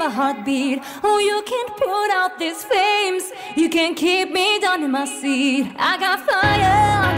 a heartbeat. Oh, you can't put out these flames. You can't keep me down in my seat. I got fire